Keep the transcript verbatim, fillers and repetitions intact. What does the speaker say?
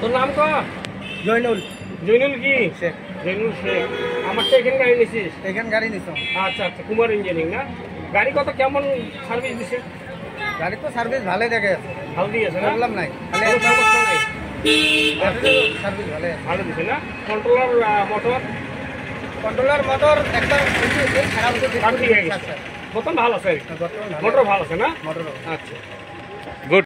তোর নাম কো? জয়নুল জৈনুল কি? শেখ। জৈনুল শেখ। আমার তো এখানে গাড়ি নিছিস? এখান গাড়ি নিছ? আচ্ছা আচ্ছা, কুমার ইঞ্জিনিয়ারিং না? গাড়ি কত কেমন সার্ভিস দিছে? গাড়ি তো সার্ভিস ভালোই দেখে আছে, ভালো দিয়েছে না? প্রবলেম নাই, খালি কোনো সমস্যা নাই? সার্ভিস ভালো। ভালো দিছে না? কন্ট্রোলার মোটর কন্ট্রোলার মোটর একটা খারাপ হচ্ছে, খারাপ হয়ে গেছে। বোতল ভালো আছে, মোটর ভালো আছে না? মোটর আচ্ছা।